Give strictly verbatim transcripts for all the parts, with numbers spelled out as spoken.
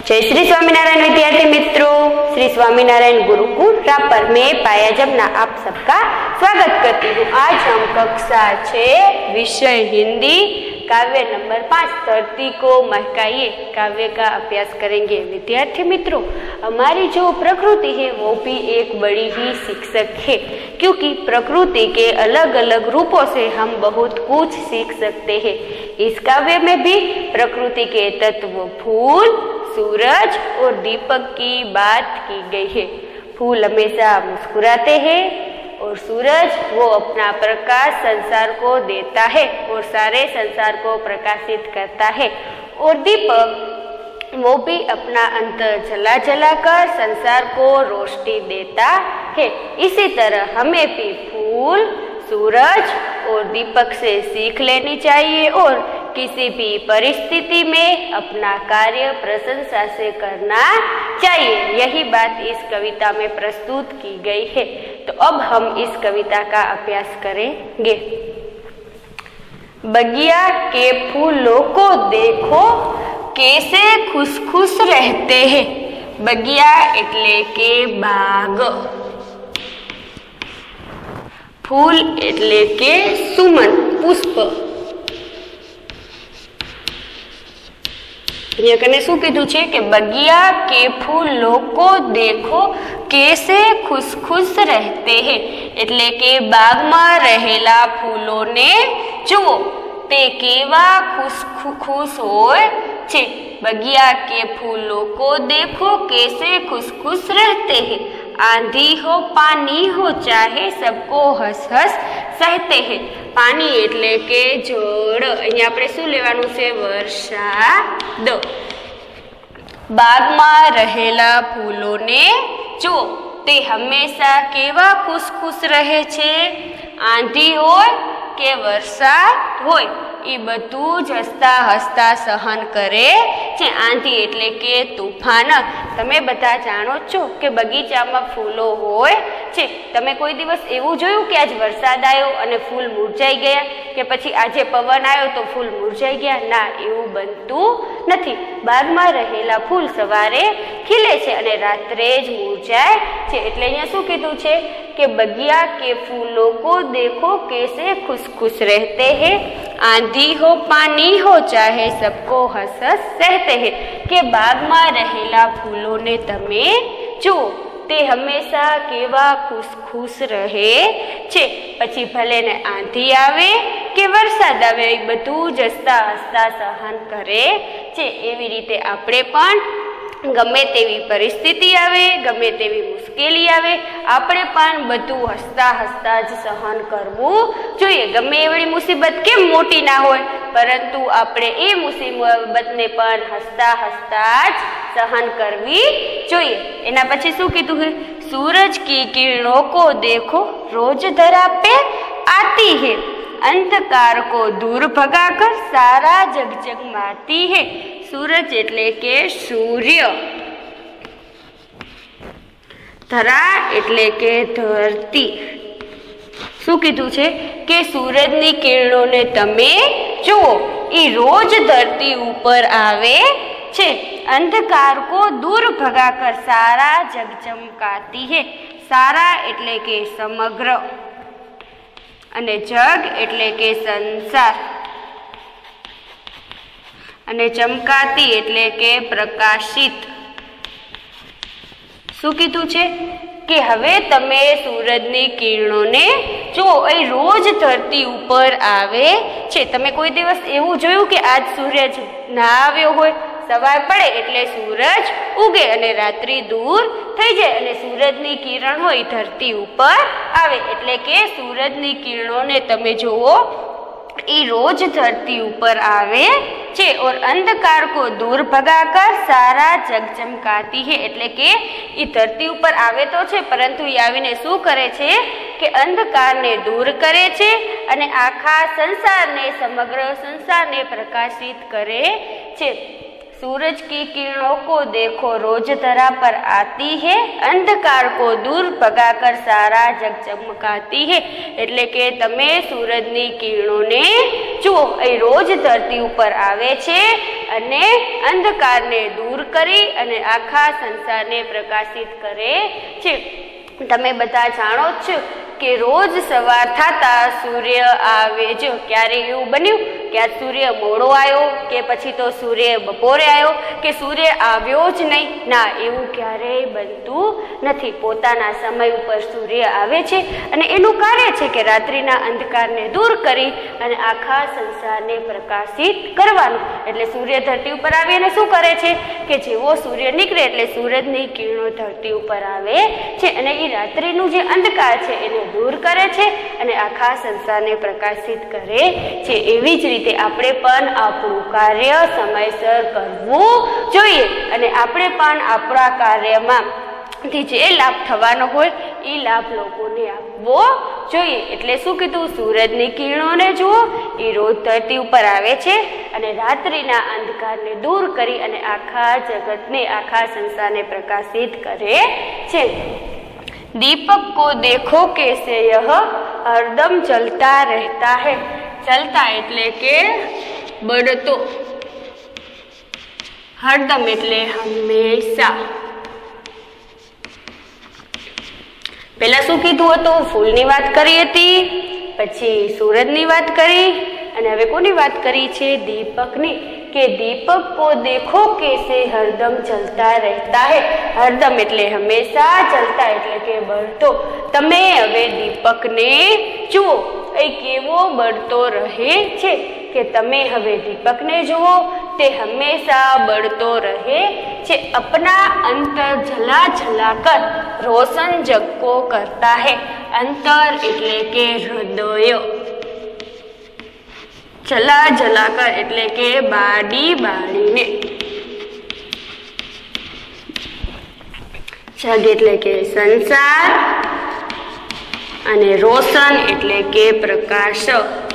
जय श्री स्वामीनारायण विद्यार्थी मित्रों, श्री स्वामीनारायण गुरुकुल रापर में पाया जमना आप सबका स्वागत करती हूँ। आज हम कक्षा छः विषय हिंदी काव्य नंबर पाँच धरती को महकाइए काव्य का अभ्यास करेंगे। विद्यार्थी मित्रों, हमारी जो प्रकृति है वो भी एक बड़ी ही शिक्षक है, क्योंकि प्रकृति के अलग अलग रूपों से हम बहुत कुछ सीख सकते हैं। इस काव्य में भी प्रकृति के तत्व फूल, सूरज और दीपक की बात की गई है। फूल हमेशा मुस्कुराते हैं और सूरज वो अपना प्रकाश संसार को देता है और सारे संसार को प्रकाशित करता है, और दीपक वो भी अपना अंतर जला जला कर संसार को रोशनी देता है। इसी तरह हमें भी फूल, सूरज और दीपक से सीख लेनी चाहिए और किसी भी परिस्थिति में अपना कार्य प्रशंसा से करना चाहिए। यही बात इस कविता में प्रस्तुत की गई है। तो अब हम इस कविता का अभ्यास करेंगे। बगिया के फूलों को देखो कैसे खुश खुश रहते हैं। बगिया एटले के बाग, फूल एटले के सुमन पुष्प। ये कने शू कीधु छे के बगिया के फूलों को देखो कैसे खुश खुश रहते हैं, एटले के बाग में रहेला फूलों ने जुओ ते केवा खुश खुश होय छे। बगिया के फूलों को देखो कैसे खुश खुश रहते हैं। आंधी हो पानी हो चाहे सबको हस हस सहते हैं। पानी एटले के जोड़, अहींया आपणे शुं लेवानुं छे? वरसाद। बाग में रहेला फूलों ने जो ते हमेशा केवा खुश खुश रहे छे। आंधी होय के वरसाद होय ए बधुं ज हसता हसता सहन करे छे। आंधी एटले के तूफान। तमे बधा जाणो छो के बगीचामां फूलो होय छे। तमे कोई दिवस एवुं जोयुं के आज वरसाद आव्यो अने फूल मुरझाई गया, के पछी आजे पवन आव्यो तो फूल मुरझाई गया? ना, एवुं बनतुं नथी। बागमां रहेला फूल सवारे खिले छे अने रात्रे ज मुरझाय छे। एटले अहींया शुं कीधुं छे के बगिया के फूलों को देखो कैसे खुश खुश रहते हैं। आंधी हो पानी हो चाहे सबको हस हस सहते हैं। के बाग में रहेला फूलों ने तमे जो ते हमेशा केवा खुश खुश रहे छे। पछी भले ने आंधी आवे के वरसाद आवे ए बधुं ज हसता हसता सहन करे छे। एवी रीते आपणे पण गमे तेवी परिस्थिति आवे, गमे तेवी मुश्केली आवे, आपणे पण बधुं हसता हसता ज सहन करवुं जोईए। गमे एवडी मुसीबत केम मोटी ना होय, परंतु आपणे ए मुसीबतने पण हसता हसता ज सहन करवी जोईए। एना पछी शुं कीधुं है? सूरज की किरणों को देखो रोज धरा पे आती है। अंधकार को दूर भगाकर सारा जग जगमाती है। सूरज एटले के सूर्य, धरा एटले के धरती। शुं कीधुं छे के सूरजनी किरणों ने तमे जुओ ए रोज धरती ऊपर आवे छे। अंधकार को दूर भगाकर सारा जग चमकाती है। सारा एटले के समग्र अने जग एटले के संसार अने चमकाती एटले के प्रकाशित। शुं कीधुं छे के हवे तमे सूरजनी किरणों ने जो ए रोज धरती ऊपर आवे छे। तमे कोई दिवस एवुं जोयुं के आज सूरज ना आव्यो होय? सवार पड़े एटले सूरज उगे अने रात्रि दूर थई जाय अने सूरजनी किरण होय धरती ऊपर आवे। एटले के सूरजनी किरणों ने तमे जोवो ए रोज धरती ऊपर आवे छे और अंधकार को दूर भगाकर सारा जग चमकाती है। एटले के ई धरती ऊपर आवे तो छे, परंतु ई आवीने शुं करे छे के अंधकार ने दूर करे छे अने आखा संसार ने समग्र संसार ने प्रकाशित करे छे। सूरज की किरणों को देखो रोज धरा पर आती है। अंधकार को दूर भगाकर सारा जग चमकाती है। एटले के तमे सूरजनी किरणों ने जुओ ए रोज धरती ऊपर आवे छे અને અંધકારને દૂર કરી અને આખા સંસારને પ્રકાશિત કરે છે. તમે બધા જાણો જ છો કે રોજ સવાર થતા સૂર્ય આવે. જો ક્યારે એવું બન્યું કે આ સૂર્ય મોડો આવ્યો કે પછી તો સૂર્ય બપોરે આવ્યો કે સૂર્ય આવ્યો જ નહીં? ના, એવું ક્યારેય બનતું નથી. પોતાના સમય ઉપર સૂર્ય આવે છે અને એનું કાર્ય છે કે રાત્રિના અંધકારને દૂર કરી અને આખા સંસારને પ્રકાશિત કરવાનું. એટલે સૂર્ય ધરતી ઉપર આવી અને શું કરે છે કે જેવો સૂર્ય નીકળે એટલે સૂરજની કિરણો ધરતી ઉપર આવે છે અને એ રાત્રિનું જે અંધકાર છે એને દૂર કરે છે અને આખા સંસારને પ્રકાશિત કરે છે. એવી જ રીતે આપણે પણ આપણું કાર્ય સમયસર કરવું જોઈએ અને આપણે પણ આપણા કાર્યમાં જે લાભ થવાનો હોય એ લાભ લોકોને આપવો જોઈએ. એટલે શું કીધું? સૂરજની કિરણોને જુઓ, એ રોજ ધરતી ઉપર આવે છે અને રાત્રિના અંધકારને દૂર કરી અને આખા જગતને આખા સંસારને પ્રકાશિત કરે છે. दीपक को देखो कैसे यह हरदम जलता रहता है. जलता એટલે કે બળતો, હરદમ એટલે હંમેશા. પહેલા શું કીધું હતું? ફૂલની વાત કરી હતી, પછી સૂરજની વાત કરી અને હવે કોની વાત કરી છે? દીપકની. કે દીપક કો દેખો कैसे हरदम जलता रहता है. हरदम એટલે હંમેશા, જલતા એટલે કે બળતો. તમે હવે દીપકને જુઓ, એ કેવો બળતો રહે છે. કે તમે હવે દીપકને જુઓ, તે હંમેશા બળતો રહે છે. अपना अंतर जला जला कर रोशन जग को करता है. अंतर એટલે કે હૃદય, જલા જલાકર એટલે કે બાડી બાડીને, જગ એટલે કે સંસાર અને રોશન એટલે કે પ્રકાશ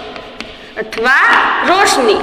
અથવા રોશની.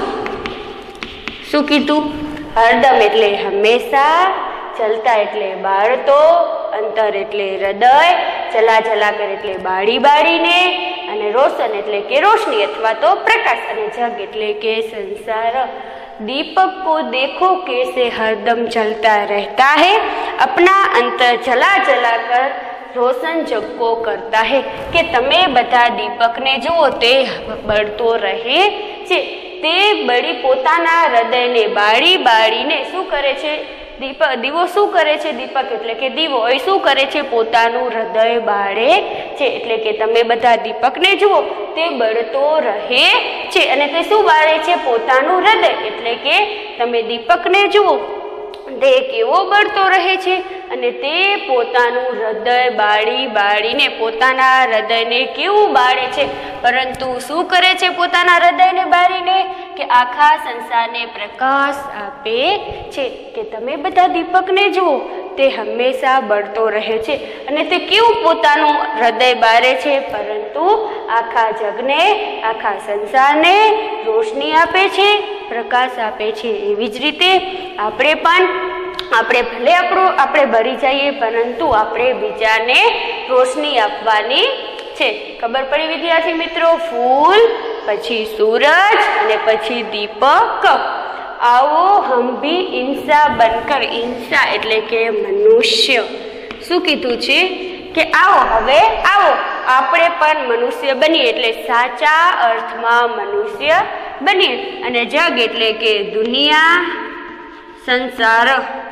શું કીધું? હરદમ એટલે હંમેશા, ચલતા એટલે બાળતો, અંતર એટલે હૃદય, જલા જલાકર એટલે બાડી બાડીને અને રોશન એટલે કે રોશની અથવા તો પ્રકાશ અને જગ એટલે કે સંસાર. दीपक को देखो कैसे हरदम जलता रहता है. अपना अंतर जला जला कर रोशन जग को करता है. કે તમે બધા દીપકને જુઓ, તે બળતો રહે છે. તે બળી પોતાના હૃદયને બાળી બાળીને શું કરે છે? દીપ દીવો શું કરે છે? દીપક એટલે કે દીવો એ શું કરે છે? પોતાનું હૃદય બાળે છે. એટલે કે તમે બધા દીપકને જુઓ, તે બળતો રહે છે અને તે શું બાળે છે? પોતાનું હૃદય. એટલે કે તમે દીપકને જુઓ, તે કેવો બળતો રહે છે અને તે પોતાનું હૃદય બાળી બાળીને પોતાના હૃદયને કેવું બાળે છે. પરંતુ શું કરે છે પોતાના હૃદયને બાળીને? કે આખા સંસારને પ્રકાશ આપે છે. કે તમે બધા દીપકને જુઓ, તે હંમેશા બળતો રહે છે અને તે કેવું પોતાનું હૃદય બાળે છે, પરંતુ આખા જગને આખા સંસારને રોશની આપે છે, પ્રકાશ આપે છે. એવી જ રીતે આપણે પણ આપણે ભલે આપણું આપણે બળી જઈએ, પરંતુ આપણે બીજાને રોશની આપવાની છે. ખબર પડી વિદ્યાર્થી મિત્રો? ફૂલ, પછી સૂરજ અને પછી દીપક. आओ हम भी इंसा बनकर, इंसा એટલે કે મનુષ્ય. શું કીધું છે? કે આવો હવે આવો આપણે પણ મનુષ્ય બનીએ, એટલે સાચા અર્થમાં મનુષ્ય બનીએ. અને જગ એટલે કે દુનિયા, સંસાર.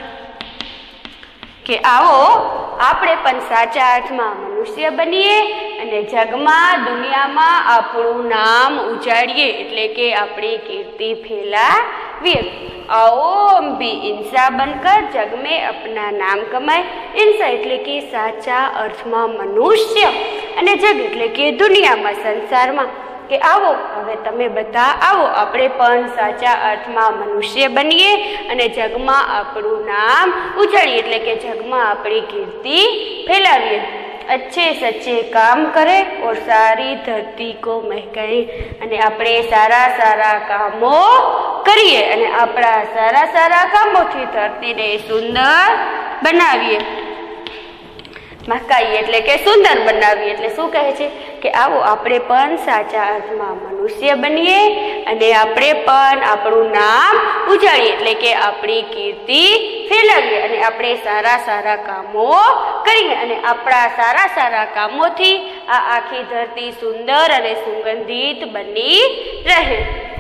કે આવો આપણે પણ સાચા અર્થમાં મનુષ્ય બનીએ અને જગમાં દુનિયામાં આપણું નામ ઉજાડીએ, એટલે કે આપણી કીર્તિ ફેલાવીએ. आओ हम भी इंसा बनकर जग में अपना नाम कमाए. इंसा એટલે કે સાચા અર્થમાં મનુષ્ય અને જગ એટલે કે દુનિયામાં, સંસારમાં. કે આવો હવે તમે બધા આવો આપણે પણ સાચા અર્થમાં મનુષ્ય બનીએ અને જગમાં આપણું નામ ઉજાડીએ, એટલે કે જગમાં આપણી કીર્તિ ફેલાવીએ. अच्छे सच्चे काम करे और सारी धरती को महकाए. અને આપણે સારા સારા કામો કરીએ અને આપણા સારા સારા કામોથી ધરતીને સુંદર બનાવીએ. મહકાઈએ એટલે કે સુંદર બનાવીએ એટલે શું કહે છે કે આવો આપણે પણ સાચા અર્થમાં મનુષ્ય બનીએ અને આપણે પણ આપણું નામ ઉજાળીએ એટલે કે આપણી કીર્તિ ફેલાવીએ અને આપણે સારા સારા કામો કરીએ અને આપણા સારા સારા કામોથી આ આખી ધરતી સુંદર અને સુગંધિત બની રહે।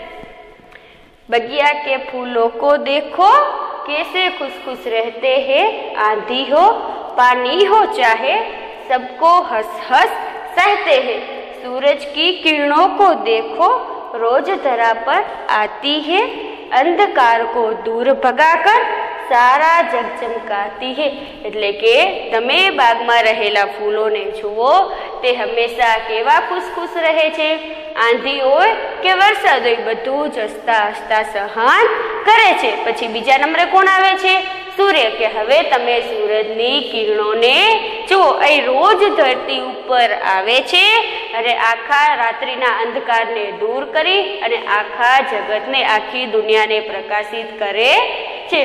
बगिया के फूलों को देखो कैसे खुश खुश रहते हैं, आंधी हो पानी हो चाहे सबको हंस हंस सहते हैं। सूरज की किरणों को देखो रोज धरा पर आती है, अंधकार को दूर भगाकर सारा जग चमकाती है। એટલે કે તમે બાગમાં રહેલા ફૂલોને જુઓ તે હંમેશા કેવા ખુશ ખુશ રહે છે, આંધી હોય કે વરસાદ હોય બધું જ હસતા હસતા સહન કરે છે। પછી બીજા નંબરે કોણ આવે છે? સૂર્ય કે હવે તમે સૂરજની કિરણોને જુઓ, એ રોજ ધરતી ઉપર આવે છે અને આખા રાત્રિના અંધકારને દૂર કરી અને આખા જગતને આખી દુનિયાને પ્રકાશિત કરે છે।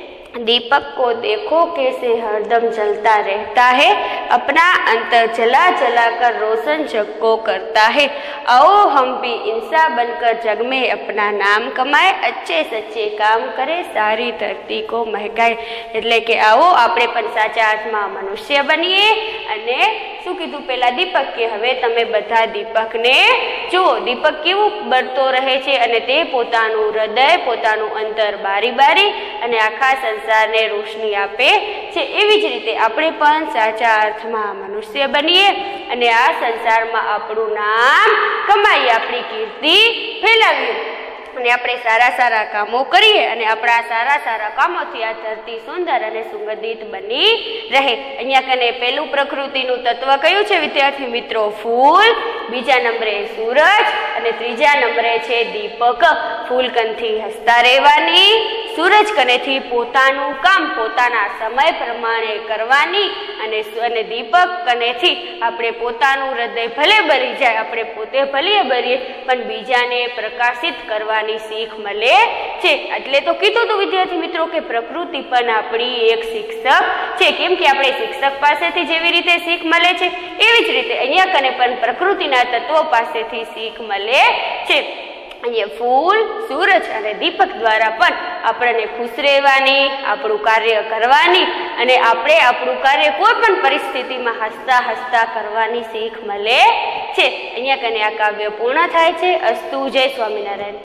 दीपक को देखो कैसे हरदम जलता रहता है, अपना अंतर जला जला कर रोशन जग को करता है। आओ हम भी इंसान बनकर जग में अपना नाम कमाए, अच्छे सच्चे काम करे, सारी धरती को महकाए। એટલે કે આવો આપણે પણ સાચા અર્થમાં મનુષ્ય બનીએ અને શું કીધું પેલા દીપક કે હવે તમે બધા દીપકને જુઓ, દીપક કેવું બળતો રહે છે અને તે પોતાનું હૃદય પોતાનું અંતર બારી બારી અને આખા સંસારને રોશની આપે છે। એવી જ રીતે આપણે પણ સાચા અર્થમાં મનુષ્ય બનીએ અને આ સંસારમાં આપણું નામ કમાઈએ, આપણી કીર્તિ ફેલાવીએ અને આપણે સારા સારા કામો કરીએ અને આપણા સારા સારા કામોથી આ ધરતી સુંદર અને સુગંધિત બની રહે। અહીંયા કને પેલું પ્રકૃતિનું તત્વ કયું છે વિદ્યાર્થી મિત્રો? ફૂલ, બીજા નંબરે સૂરજ અને ત્રીજા નંબરે છે દીપક। ફૂલ કનથી હસતા રહેવાની, સૂરજ કનેથી પોતાનું કામ પોતાના સમય પ્રમાણે કરવાની અને અને દીપક કનેથી આપણે પોતાનું હૃદય ભલે બળી જાય, આપણે પોતે ભલે બળીએ પણ બીજાને પ્રકાશિત કરવાની શીખ મળે છે। એટલે તો કીધું તો વિદ્યાર્થી મિત્રો કે પ્રકૃતિ પણ આપણી એક શિક્ષક છે, કેમ કે આપણે શિક્ષક પાસેથી જેવી રીતે શીખ મળે છે એવી જ રીતે અહીંયા કને પણ પ્રકૃતિના તત્વો પાસેથી શીખ મળે છે। અહીંયા ફૂલ, સૂરજ અને દીપક દ્વારા પણ આપણને ખુશ રહેવાની, આપણું કાર્ય કરવાની અને આપણે આપણું કાર્ય કોઈ પણ પરિસ્થિતિમાં હસતા હસતા કરવાની શીખ મળે છે। અહીંયા કને આ કાવ્ય પૂર્ણ થાય છે। અસ્તુ, જય સ્વામિનારાયણ।